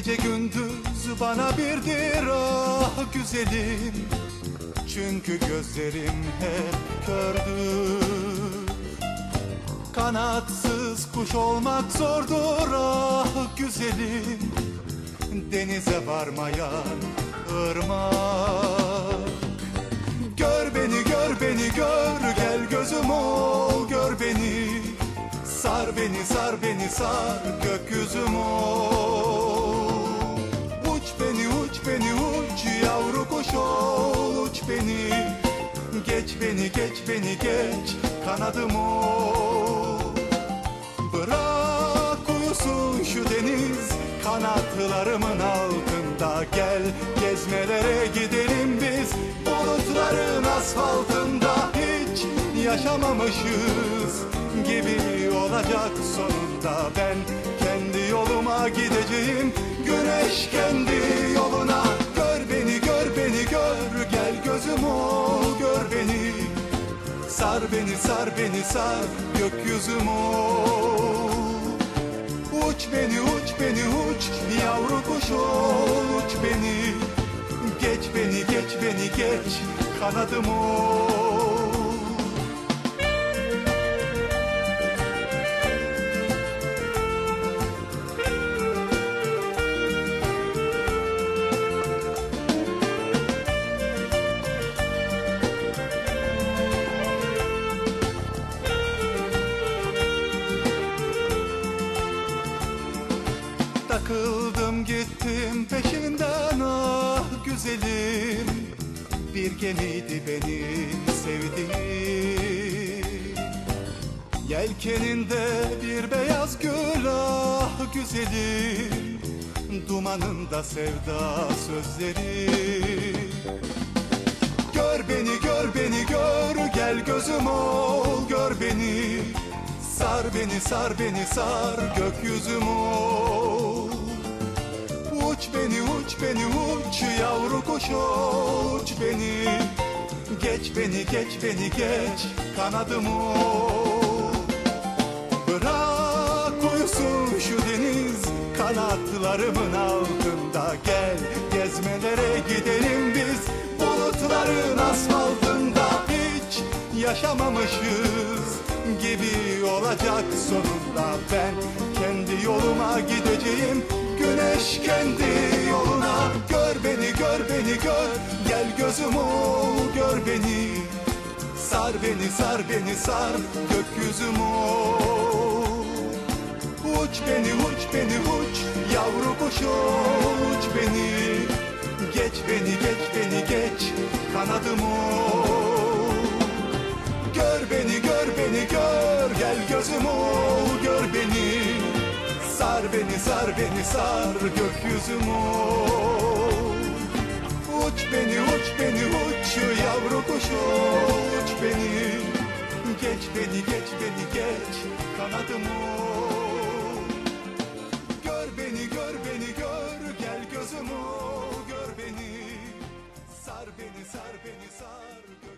Gece gündüz bana birdir ah güzelim, çünkü gözlerim hep kördür. Kanatsız kuş olmak zordur ah güzelim, denize varmayan ırmak. Gör beni, gör beni, gör, gel gözüm ol, gör beni. Sar beni, sar beni, sar, gökyüzüm ol. Uç beni, uç beni, uç, yavru kuş ol, uç beni. Geç beni, geç beni, geç, kanadım ol. Bırak uyusun şu deniz, kanatlarımın altında. Gel gezmelere gidelim biz, bulutların asfaltında. Hiç yaşamamışız gibi olacak sonunda. Ben kendi yoluma gideceğim, güneş kendi yoluna. Gör beni, gör beni, gör, gel gözüm ol, gör beni. Sar beni, sar beni, sar, gökyüzüm ol. Uç beni, uç beni, uç, yavru kuş ol, uç beni. Geç beni, geç beni, geç, kanadım ol. Takıldım gittim peşinden ah güzelim, bir gemiydi benim sevdiğim. Yelkeninde bir beyaz gül ah güzelim, dumanında sevda sözleri. Gör beni, gör beni, gör, gel gözüm ol, gör beni. Sar beni, sar beni, sar, gökyüzüm ol. Uç beni, uç beni, uç, yavru kuş uç beni. Geç beni, geç beni, geç, kanadım ol. Bırak uyusun şu deniz, kanatlarımın altında. Gel gezmelere gidelim biz, bulutların asfaltında. Hiç yaşamamışız gibi olacak sonunda. Ben kendi yoluma gideceğim, güneş kendi yoluna. Gör beni, gör beni, gör, gel gözüm ol, gör beni. Sar beni, sar beni, sar, gökyüzüm ol. Uç beni, uç beni, uç, yavru kuş uç beni. Geç beni, geç beni, geç, kanadım ol. Gör beni, gör beni, gör, gel gözüm ol, gör beni. Sar beni, sar beni, sar, gökyüzüm ol. Uç beni, uç beni, uç, yavru kuş uç beni. Geç beni, geç beni, geç, kanadım ol. Gör beni, gör beni, gör, gel gözüm ol, gör beni. Sar beni, sar beni, sar,